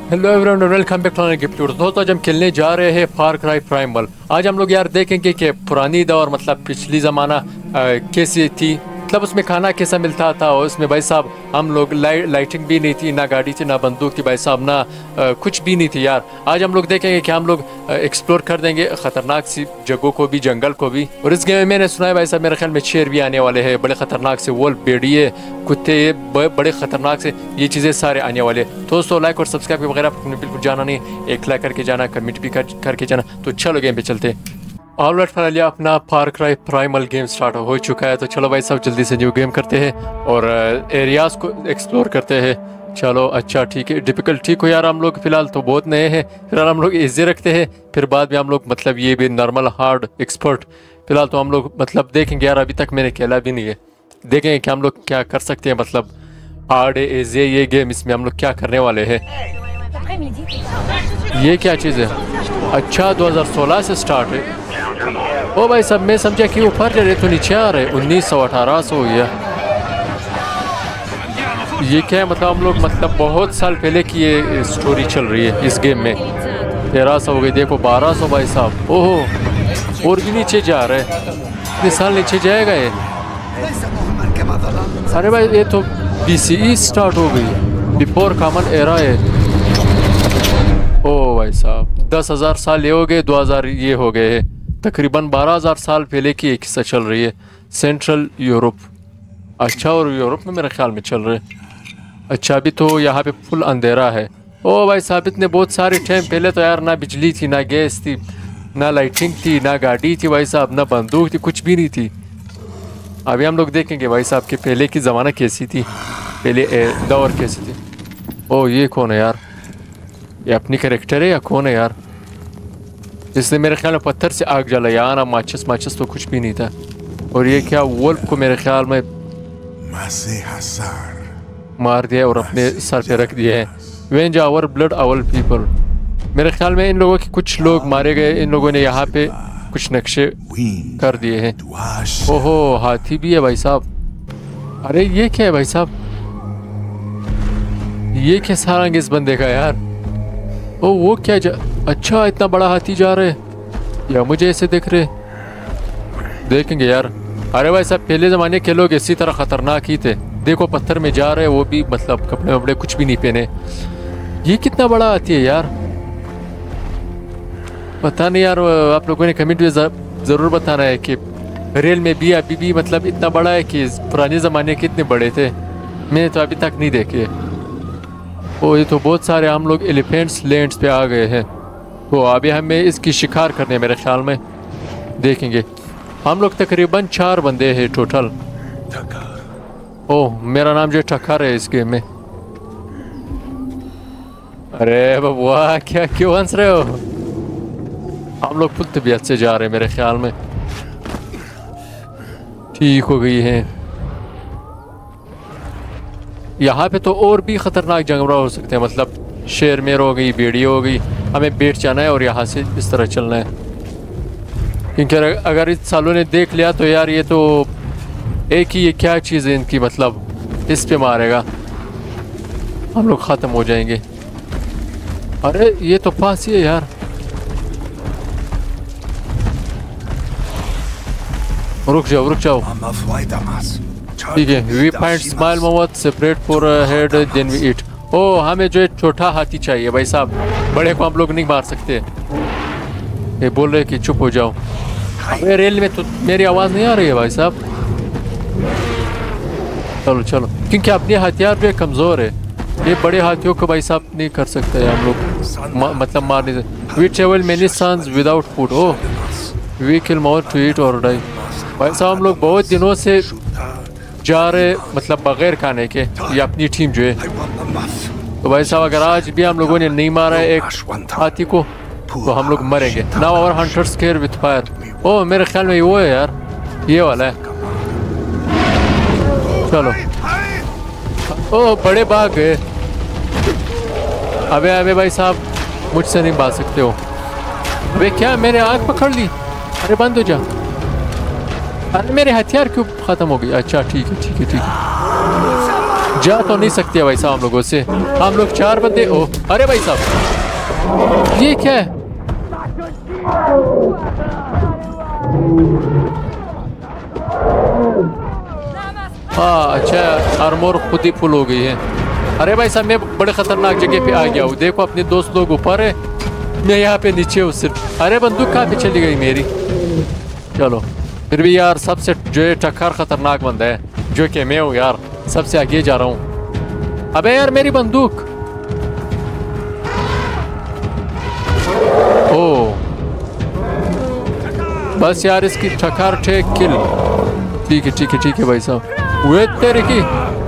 Hello everyone, welcome back to gift. दोस्तों आज हम खेलने जा रहे हैं फार क्राई प्राइमल। आज हम लोग यार देखेंगे कि पुरानी दौर मतलब पिछली ज़माना कैसी थी, मतलब उसमें खाना कैसा मिलता था। और उसमें भाई साहब हम लोग लाइटिंग भी नहीं थी, ना गाड़ी थी, ना बंदूक थी भाई साहब, ना कुछ भी नहीं थी यार। आज हम लोग देखेंगे कि हम लोग एक्सप्लोर कर देंगे ख़तरनाक सी जगहों को भी, जंगल को भी। और इस गेम में मैंने सुना है भाई साहब मेरे ख्याल में शेर भी आने वाले हैं, बड़े ख़तरनाक से वोल्फ, भेड़िए, कुत्ते, बड़े ख़तरनाक से ये चीज़ें सारे आने वाले। दोस्तों लाइक और सब्सक्राइब वगैरह बिल्कुल जाना नहीं, एक लाइक करके जाना, कमेंट भी करके जाना। तो चलो गेम पे चलते हैं। ऑलराइट फाइनली अपना Far Cry Primal game start हो चुका है। तो चलो भाई साहब जल्दी से न्यू गेम करते हैं और एरियाज़ को एक्सप्लोर करते हैं। चलो अच्छा ठीक है, डिफिकल्ट ठीक हो यार। हम लोग फिलहाल तो बहुत नए हैं, फिलहाल हम लोग इजी रखते हैं, फिर बाद में हम लोग मतलब ये भी नॉर्मल, हार्ड, एक्सपर्ट। फिलहाल तो हम लोग मतलब देखेंगे यार, अभी तक मैंने खेला भी नहीं है, देखेंगे कि हम लोग क्या कर सकते हैं। मतलब हार्ड है, इजी है ये गेम, इसमें हम लोग क्या करने वाले हैं। ये क्या चीज़ है? अच्छा 2016 से स्टार्ट है। ओ भाई सब मैं समझा कि ऊपर जा रहे तो नीचे आ रहे। 1900-1800 हो गया। ये क्या है? मतलब हम लोग मतलब बहुत साल पहले की ये स्टोरी चल रही है इस गेम में। 1300 हो गई, देखो 1200 भाई साहब। ओहो और भी नीचे जा रहे, इतने साल नीचे जाएगा ये। अरे भाई ये तो BCE स्टार्ट हो गई, बिफोर कॉमन एरा है। ओ भाई साहब 10,000 साल ये हो गए, 2000 ये हो गए हैं, तकरीबन 12,000 साल पहले की एक किस्सा चल रही है। सेंट्रल यूरोप, अच्छा और यूरोप में मेरे ख्याल में चल रहे हैं। अच्छा अभी तो यहाँ पे फुल अंधेरा है। ओ भाई साहब इतने बहुत सारे टाइम पहले तो यार ना बिजली थी, ना गैस थी, ना लाइटिंग थी, ना गाड़ी थी भाई साहब, ना बंदूक थी, कुछ भी नहीं थी। अभी हम लोग देखेंगे भाई साहब कि पहले की ज़माना कैसी थी, पहले दौर कैसी थी। ओ ये कौन है यार? ये अपनी कैरेक्टर है या कौन है यार? इसने मेरे ख्याल में पत्थर से आग जलाई, ना माचिस तो कुछ भी नहीं था। और ये क्या वोल्फ को मेरे ख्याल में मार दिया और अपने सर पे रख दिए हैं। Avenge our blood our people. मेरे ख्याल में इन लोगों के कुछ लोग मारे गए, इन लोगों ने यहाँ पे कुछ नक्शे कर दिए हैं। ओहो हाथी भी है भाई साहब। अरे ये क्या है भाई साहब? ये क्या सारा इस बंदे का यार? ओ वो क्या अच्छा इतना बड़ा हाथी जा रहे या मुझे ऐसे दिख रहे, देखेंगे यार। अरे भाई साहब पहले ज़माने के लोग इसी तरह ख़तरनाक ही थे। देखो पत्थर में जा रहे, वो भी मतलब कपड़े वपड़े कुछ भी नहीं पहने। ये कितना बड़ा हाथी है यार? पता नहीं यार, आप लोगों ने कमेंट में ज़रूर बताना है कि रेल में भी अभी भी मतलब इतना बड़ा है कि पुराने ज़माने के इतने बड़े थे, मैंने तो अभी तक नहीं देखे। ओ ये तो बहुत सारे हम लोग एलिफेंट्स लैंड्स पे आ गए हैं। तो अभी हमें इसकी शिकार करने मेरे ख्याल में, देखेंगे। हम लोग तकरीबन 4 बंदे हैं टोटल। ओह मेरा नाम जो ठक्कर है इस गेम में। अरे वाह क्या क्यों हंस रहे हो? हम लोग फुल तबीयत से जा रहे हैं मेरे ख्याल में। ठीक हो गई है। यहाँ पे तो और भी ख़तरनाक जानवर हो सकते हैं, मतलब शेरमेर हो गई, भेड़ी हो गई। हमें बैठ जाना है और यहाँ से इस तरह चलना है, क्योंकि अगर इस सालों ने देख लिया तो यार ये तो एक ही, ये क्या चीज़ है इनकी, मतलब इस पे मारेगा हम लोग ख़त्म हो जाएंगे। अरे ये तो फांसी है यार। रुक जाओ ठीक है। We find small momos separate for head then we eat. ओ हमें जो है छोटा हाथी चाहिए भाई साहब, बड़े को हम लोग नहीं मार सकते। ये बोल रहे कि चुप हो जाओ। अरे रेल में तो मेरी आवाज़ नहीं आ रही है भाई साहब। चलो क्योंकि अपने हथियार जो कमज़ोर है, ये बड़े हाथियों को भाई साहब नहीं कर सकते हैं हम लोग, मतलब मार नहीं सकते। We travel many suns without food. ओ we kill more to eat और डाई। भाई साहब हम लोग बहुत दिनों से जा रहे, मतलब बगैर खाने के। ये अपनी टीम जो है, तो भाई साहब अगर आज भी हम लोगों ने नहीं मारा है एक हाथी को तो हम लोग मरेंगे। Now our hunters care with fire. ओ मेरे ख्याल में वो है यार, ये वाला है। चलो ओ बड़े भाग गए। अबे भाई साहब मुझसे नहीं भाग सकते हो। अबे क्या मैंने आग पकड़ ली? अरे बंद हो जा। अरे मेरे हथियार क्यों ख़त्म हो गई? अच्छा ठीक है। जा तो नहीं सकते भाई साहब हम लोगों से। हम लोग 4 बंदे। ओ अरे भाई साहब ये क्या है? हाँ अच्छा, आर्मोर खुद ही फुल हो गई है। अरे भाई साहब मैं बड़े खतरनाक जगह पे आ गया हूँ। देखो अपने दोस्त लोग ऊपर है, मैं यहाँ पे नीचे हूँ सिर्फ। अरे बंदूक कहाँ पे चली गई मेरी? चलो फिर भी यार सबसे जो है टक्कर खतरनाक बंदा है जो कि मैं हूँ यार, सबसे आगे जा रहा हूँ। अबे यार मेरी बंदूक। ओ बस यार इसकी टक्कर टेक किल। ठीक है ठीक है ठीक है भाई साहब। वे तेरे की।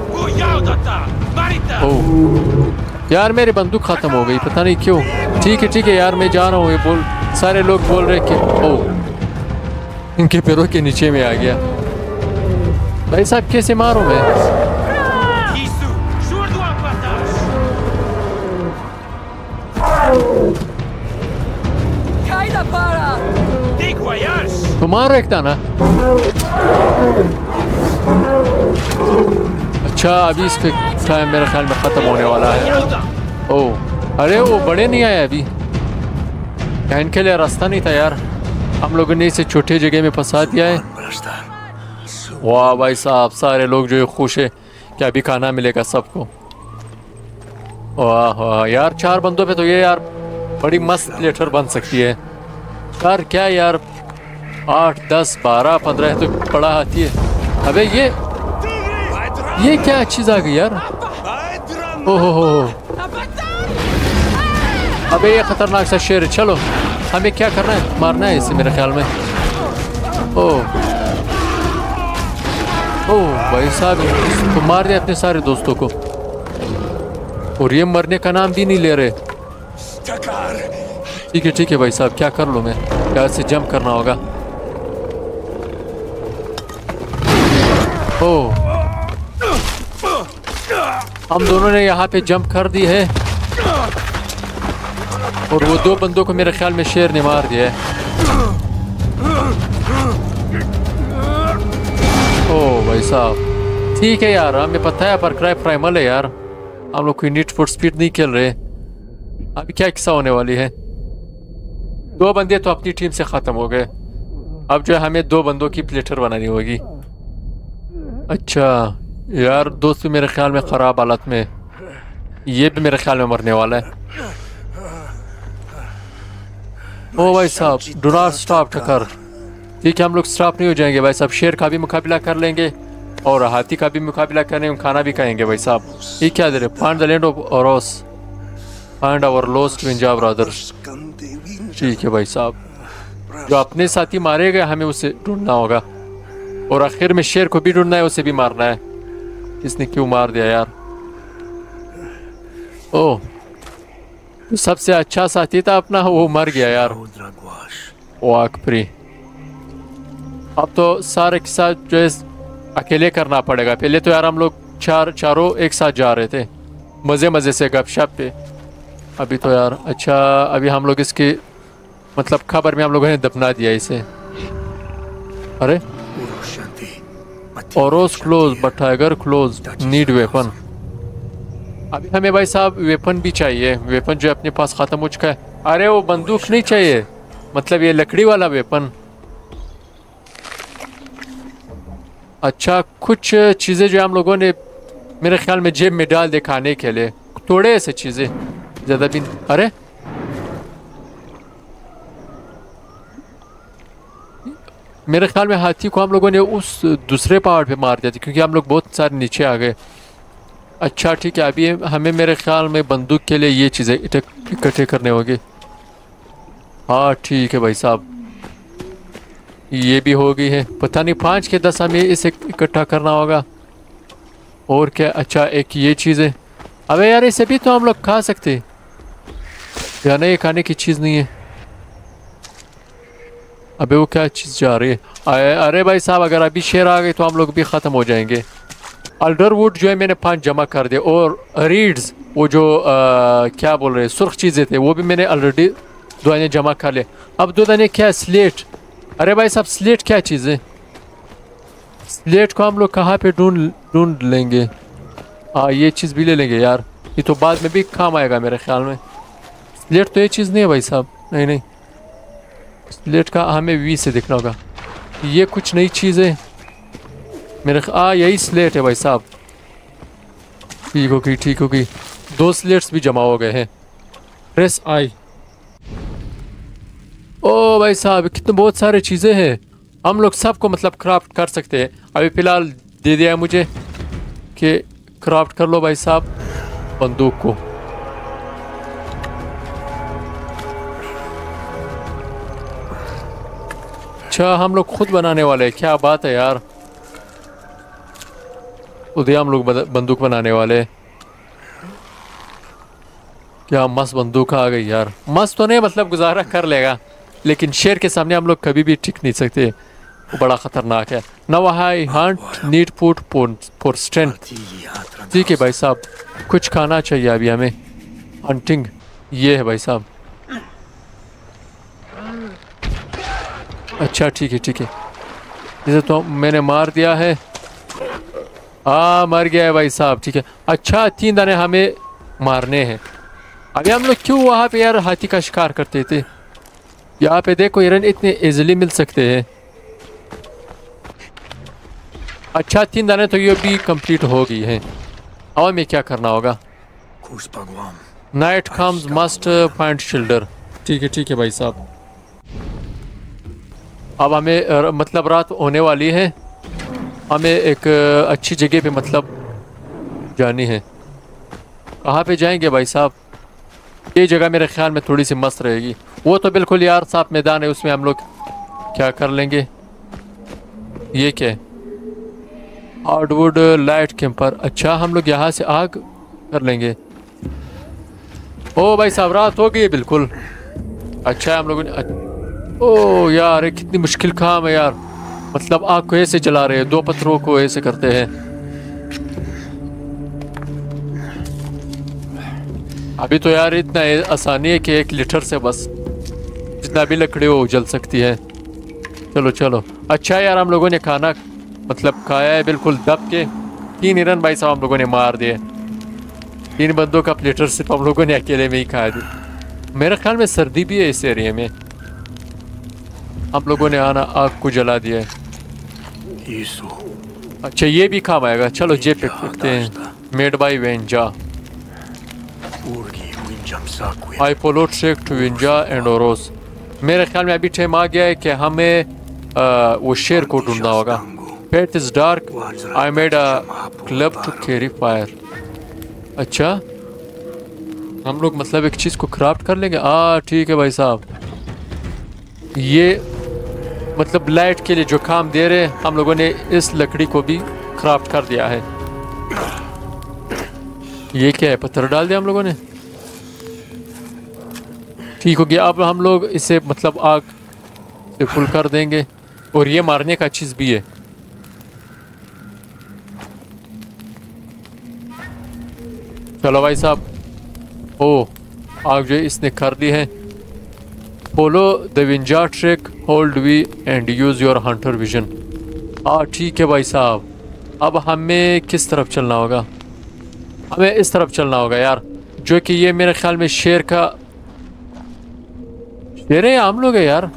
ओ यार मेरी बंदूक खत्म हो गई, पता नहीं क्यों। ठीक है यार मैं जा रहा हूँ। ये बोल सारे लोग बोल रहे कि ओ इनके पैरों के नीचे में आ गया। भाई साहब कैसे मारूं मैं? तो मारो एक दाना। अच्छा अभी इसके टाइम मेरे ख्याल में खत्म होने वाला है। ओ अरे वो बड़े नहीं आए अभी, इनके लिए रास्ता नहीं था यार। हम लोगों ने इसे छोटे जगह में फंसा दिया है। वाह भाई साहब सारे लोग जो है खुश है कि अभी खाना मिलेगा सबको। वाह वाह यार 4 बंदों पे तो ये यार बड़ी मस्त प्लेटर बन सकती है यार। क्या यार 8 10 12 15 तो बड़ा हाथी है। अबे ये क्या चीज आ गई यार? ओहो अबे ये खतरनाक सा शेर है। चलो हमें क्या करना है? मारना है इसे मेरे ख्याल में। ओह भाई साहब तो मार दिया अपने सारे दोस्तों को, और ये मरने का नाम भी नहीं ले रहे। ठीक है भाई साहब क्या कर लूँ मैं? यहाँ से जंप करना होगा। ओह हम दोनों ने यहाँ पे जंप कर दी है, और वो 2 बंदों को मेरे ख्याल में शेर ने मार दिया है। ओह भाई साहब ठीक है यार, हमें पता है फार क्राई प्राइमल है यार। हम लोग कोई नीड फॉर स्पीड नहीं खेल रहे। अभी क्या किस्सा होने वाली है? 2 बंदे तो अपनी टीम से ख़त्म हो गए। अब जो है हमें 2 बंदों की प्लेटर बनानी होगी। अच्छा यार दोस्त भी मेरे ख्याल में ख़राब हालत में, ये भी मेरे ख्याल में मरने वाला है। ओ भाई साहब डू नॉट स्टॉप टक्कर। ठीक है हम लोग स्टॉप नहीं हो जाएंगे भाई साहब। शेर का भी मुकाबला कर लेंगे और हाथी का भी मुकाबला करेंगे, खाना भी खाएंगे भाई साहब। ये क्या दे रहे? Find the land of Oros, find our lost ninja brothers. ठीक है भाई साहब, जो अपने साथी मारे गए हमें उसे ढूंढना होगा, और आखिर में शेर को भी ढूंढना है, उसे भी मारना है। इसने क्यों मार दिया यार? ओह सबसे अच्छा साथी था अपना, वो मर गया यार। वाकफरी अब तो सारे के साथ जो है अकेले करना पड़ेगा। पहले तो यार हम लोग चारों एक साथ जा रहे थे मज़े से गपशप पे। अभी तो यार अच्छा अभी हम लोग इसके मतलब खबर में हम लोगों ने दफना दिया इसे। अरे Oros close but tiger close need weapon. अभी हमें भाई साहब वेपन भी चाहिए। वेपन जो अपने पास ख़त्म हो चुका है। अरे वो बंदूक नहीं चाहिए, मतलब ये लकड़ी वाला वेपन। अच्छा कुछ चीज़ें जो हम लोगों ने मेरे ख्याल में जेब में डाल दे खाने के लिए, थोड़े ऐसे चीज़ें ज़्यादा भी। अरे मेरे ख्याल में हाथी को हम लोगों ने उस दूसरे पहाड़ पे मार दिया था, क्योंकि हम लोग बहुत सारे नीचे आ गए। अच्छा ठीक है अभी हमें मेरे ख्याल में बंदूक के लिए ये चीज़ें इकट्ठे करने होंगे। हाँ ठीक है भाई साहब, ये भी हो गई है। पता नहीं 5 के 10 हमें इसे इकट्ठा करना होगा। और क्या? अच्छा एक ये चीज़ है। अबे यार इसे भी तो हम लोग खा सकते या नहीं? खाने की चीज़ नहीं है। अबे वो क्या चीज़ जा रही है? अरे भाई साहब अगर अभी शेर आ गए तो हम लोग भी ख़त्म हो जाएंगे। अल्डरवुड जो है मैंने 5 जमा कर दिए, और रीड्स वो जो क्या बोल रहे हैं सुर्ख चीज़ें थे वो भी मैंने ऑलरेडी 2 दाने जमा कर लिए। अब 2 दाने क्या? स्लेट। अरे भाई साहब स्लेट क्या चीज़ है? स्लेट को हम लोग कहाँ पे ढूंढ लेंगे? हाँ ये चीज़ भी ले लेंगे यार, ये तो बाद में भी काम आएगा मेरे ख्याल में। स्लेट तो ये चीज़ नहीं है भाई साहब, नहीं नहीं, स्लेट का हमें वी से देखना होगा। ये कुछ नई चीज़ है मेरे यही स्लेट है भाई साहब। ठीक होगी ठीक होगी, 2 स्लेट्स भी जमा हो गए हैं। प्रेस आई। ओ भाई साहब कितने बहुत सारे चीज़ें हैं, हम लोग सबको मतलब क्राफ्ट कर सकते हैं। अभी फ़िलहाल दे दिया है मुझे कि क्राफ्ट कर लो भाई साहब बंदूक को। अच्छा हम लोग खुद बनाने वाले हैं, क्या बात है यार। उधर हम लोग बंदूक बनाने वाले, क्या मस्त बंदूक आ गई यार। मस्त तो नहीं मतलब गुजारा कर लेगा, लेकिन शेर के सामने हम लोग कभी भी टिक नहीं सकते, वो बड़ा खतरनाक है। Now I hunt need food for strength. ठीक है भाई साहब, कुछ खाना चाहिए अभी हमें। हंटिंग ये है भाई साहब। अच्छा ठीक है ठीक है, जैसे तो मैंने मार दिया है। मर गया है भाई साहब, ठीक है। अच्छा 3 दाने हमें मारने हैं। अभी हम लोग क्यों वहाँ पे यार हाथी का शिकार करते थे, यहाँ पे देखो हिरन इतने इजीली मिल सकते हैं। अच्छा 3 दाने तो ये भी कंप्लीट हो गई हैं। अब हमें क्या करना होगा, night comes must find shelter. ठीक है भाई साहब। अब हमें मतलब रात होने वाली है, हमें एक अच्छी जगह पे मतलब जानी है। कहाँ पे जाएंगे भाई साहब, ये जगह मेरे ख्याल में थोड़ी सी मस्त रहेगी। वो तो बिल्कुल यार साफ मैदान है, उसमें हम लोग क्या कर लेंगे। ये क्या है, हार्डवुड लाइट कैंपर। अच्छा हम लोग यहाँ से आग कर लेंगे। ओ भाई साहब रात हो गई बिल्कुल। अच्छा हम लोगों ने ओ यार ये कितनी मुश्किल काम है यार, मतलब आग को ऐसे जला रहे हैं, 2 पत्थरों को ऐसे करते हैं। अभी तो यार इतना आसानी है कि 1 लीटर से बस जितना भी लकड़ी हो जल सकती है। चलो चलो। अच्छा यार हम लोगों ने खाना मतलब खाया है बिल्कुल दब के। 3 हिरन भाई साहब हम लोगों ने मार दिए। 3 बंदों का प्लेटर सिर्फ हम लोगों ने अकेले में ही खाया थी। मेरे ख्याल में सर्दी भी है इस एरिया में। हम लोगों ने आना आग को जला दिया है। अच्छा ये भी काम आएगा, चलो जेब पे फेंकते हैं। Made by Wenja, I follow track to Wenja and Oros. मेरे ख्याल में अभी टाइम आ गया है कि हमें वो शेर को ढूंढना होगा। Pet is dark, I made a club to carry fire. अच्छा हम लोग मतलब एक चीज़ को क्राफ्ट कर लेंगे। ठीक है भाई साहब, ये मतलब लाइट के लिए जो काम दे रहे हैं हम लोगों ने इस लकड़ी को भी क्राफ्ट कर दिया है। ये क्या है, पत्थर डाल दिया हम लोगों ने। ठीक हो गया, अब हम लोग इसे मतलब आग से फुल कर देंगे। और ये मारने का चीज़ भी है। चलो भाई साहब। ओ आग जो इसने कर दी है। Follow the Wenja track, hold V and use your hunter vision. ठीक है भाई साहब, अब हमें किस तरफ चलना होगा। हमें इस तरफ चलना होगा यार, जो कि ये मेरे ख्याल में शेर का शेर है या हम लोग है यार।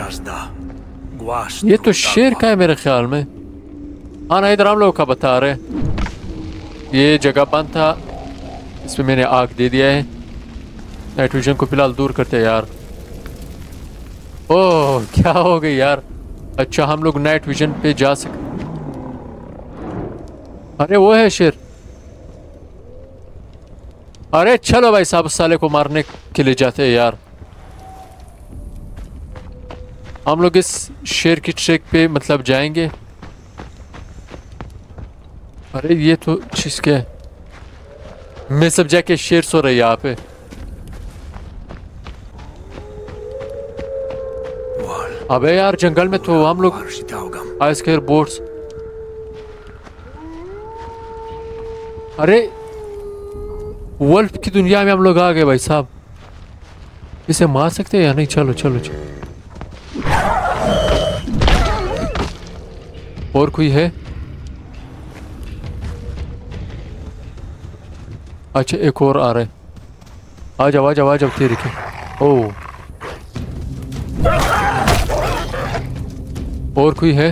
ये तो शेर का है मेरे ख्याल में। ना इधर हम लोग का बता रहे। ये जगह बंद था, इसमें मैंने आग दे दिया है। नाइट विजन को फिलहाल दूर करते हैं यार। ओह क्या हो गई यार। अच्छा हम लोग नाइट विजन पे जा सकते। अरे वो है शेर। अरे चलो भाई साहब उस साले को मारने के लिए जाते हैं यार। हम लोग इस शेर की ट्रैक पे मतलब जाएंगे। अरे ये तो चीज क्या है, मैं सब जाके शेर सो रही है यहाँ पे। अबे यार जंगल में तो हम लोग आइसकेयर बोट्स। अरे वल्फ की दुनिया में हम लोग आ गए भाई साहब। इसे मार सकते हैं या नहीं। चलो चलो चलो। और कोई है। अच्छा एक और आ रहा है। आ जाओ आ जाओ आ जाओ तेरे के। ओह और कोई है?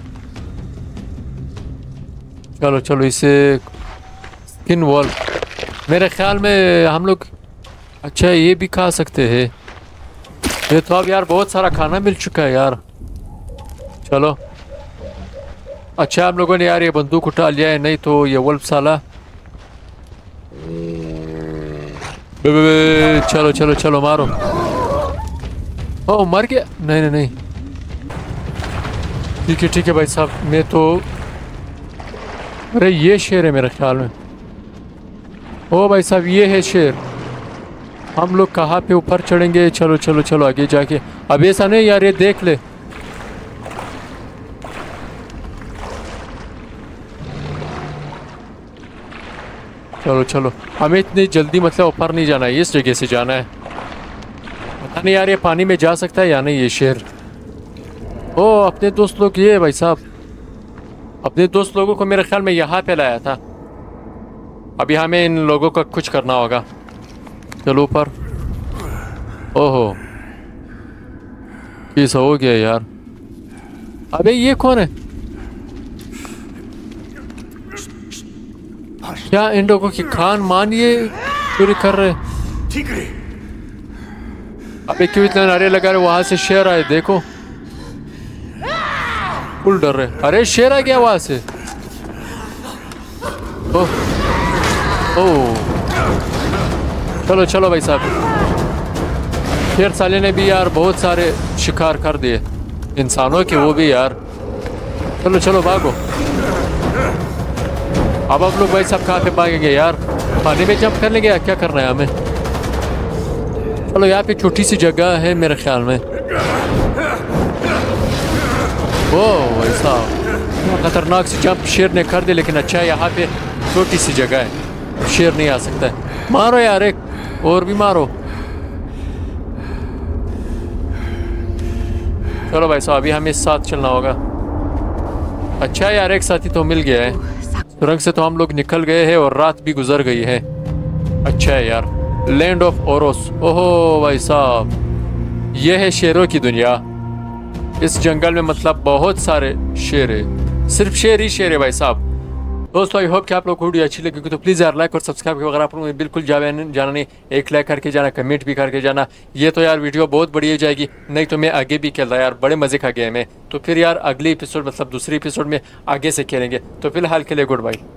चलो चलो इसे स्किन वॉल मेरे ख्याल में हम लोग अच्छा ये भी खा सकते हैं। ये तो अब यार बहुत सारा खाना मिल चुका है यार। चलो अच्छा हम लोगों ने यार ये बंदूक उठा लिया है, नहीं तो ये वल्फ साला। चलो चलो चलो मारो। ओ मर गया। नहीं नहीं नहीं ठीक है भाई साहब। मैं तो अरे ये शेर है मेरे ख्याल में। ओ भाई साहब ये है शेर। हम लोग कहाँ पे ऊपर चढ़ेंगे? चलो चलो चलो आगे जाके। अब ऐसा नहीं यार ये देख ले। चलो चलो हमें इतनी जल्दी मतलब ऊपर नहीं जाना है, इस जगह से जाना है। पता नहीं यार ये पानी में जा सकता है या नहीं ये शेर। ओ अपने दोस्त लोग ये भाई साहब अपने दोस्त लोगों को मेरे ख्याल में यहाँ पे लाया था। अभी हमें इन लोगों का कुछ करना होगा। चलो ऊपर। ओहो ऐसा हो गया यार। अबे ये कौन है? क्या इन लोगों की खान मान ये पूरी कर रहे? अबे क्यों इतना नारे लगा रहे? वहां से शेर आए देखो। फुल डर रहे। अरे शेर आ गया वहां से। ओह ओह चलो चलो भाई साहब। शेर साले ने भी यार बहुत सारे शिकार कर दिए इंसानों के, वो भी यार। चलो चलो भागो। अब आप लोग भाई साहब कहाँ पे भागेंगे यार? पानी में जंप कर लेंगे या क्या करना है हमें? चलो यहाँ पे छोटी सी जगह है मेरे ख्याल में। ओ भाई साहब खतरनाक सी जंप शेर ने कर दी, लेकिन अच्छा है यहाँ पे छोटी सी जगह है, शेर नहीं आ सकता है। मारो यार एक और भी मारो। चलो भाई साहब अभी हमें साथ चलना होगा। अच्छा यार एक साथी तो मिल गया है। सुरंग से तो हम लोग निकल गए हैं और रात भी गुजर गई है। अच्छा है यार। Land of Oros. ओहो भाई साहब ये है शेरों की दुनिया। इस जंगल में मतलब बहुत सारे शेर है, सिर्फ शेर ही शेर है भाई साहब। दोस्तों आई होप कि आप लोग को वीडियो अच्छी लगेगी, तो प्लीज़ यार लाइक और सब्सक्राइब अगर आप लोग बिल्कुल जाना नहीं, एक लाइक करके जाना, कमेंट भी करके जाना। ये तो यार वीडियो बहुत बड़ी हो जाएगी, नहीं तो मैं आगे भी खेल रहा यार, बड़े मज़े का गेम है। तो फिर यार अगले एपिसोड मतलब दूसरे एपिसोड में आगे से खेलेंगे। तो फिलहाल के लिए गुड बाय।